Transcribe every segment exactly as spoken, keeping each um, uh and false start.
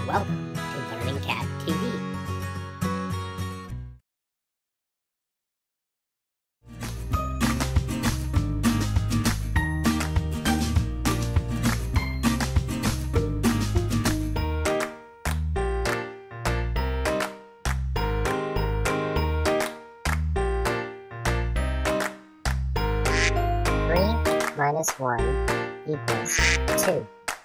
Welcome to Learning Cat T V. three minus one equals two.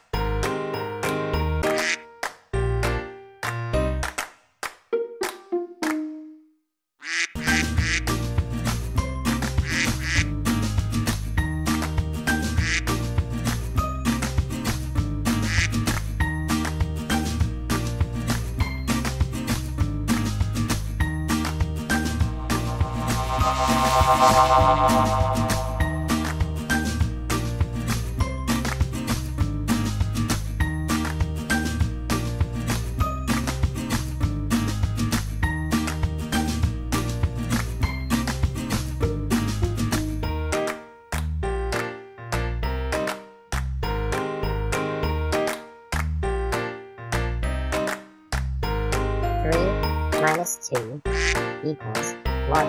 three minus two equals one.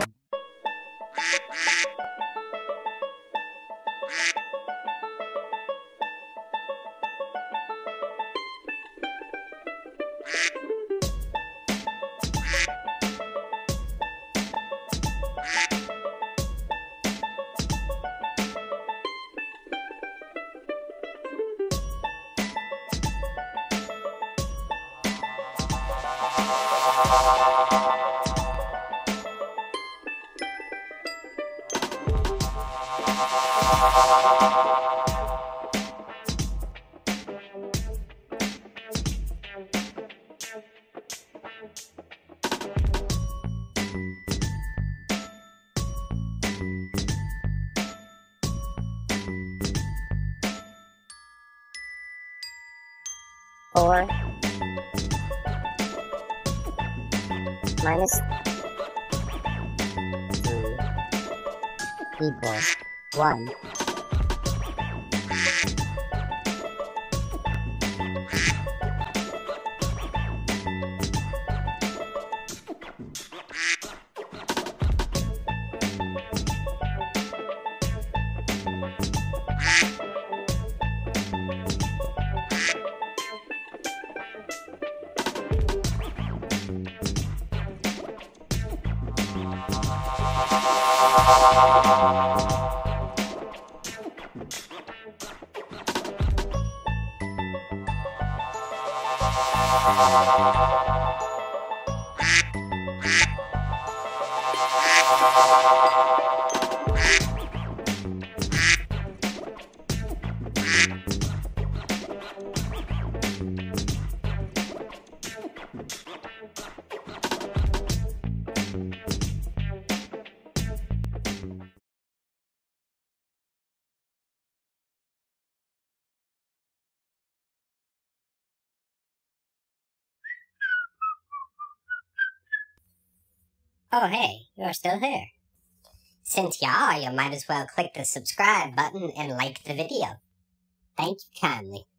Four minus three equals one. Oh hey, you're still here. Since you are, you might as well click the subscribe button and like the video. Thank you kindly.